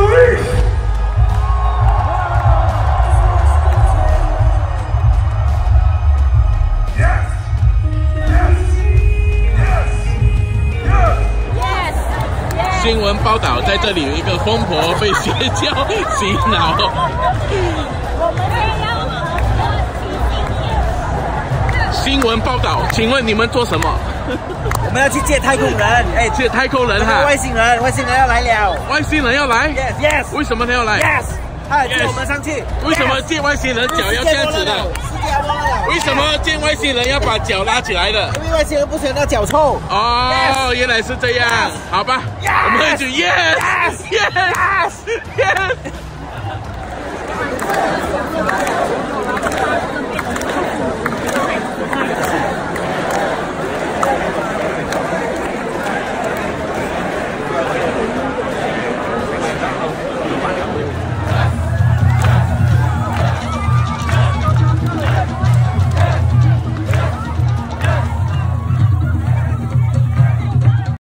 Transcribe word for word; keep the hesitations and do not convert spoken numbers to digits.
新闻报道，在这里有一个疯婆被邪教洗脑。新闻报道，请问你们做什么？ 我们要去借太空人，哎， 借太空人哈， 外星人，外星人要来了， 外星人要来 ，yes yes， 为什么他要来 ？yes， 他借我们上去。 为什么借外星人脚要这样子的？ 世界要忘了。 为什么见外星人要把脚拉起来的？ 因为外星人不喜欢那脚臭。 哦，原来是这样，好吧，我们一起 yes yes yes yes。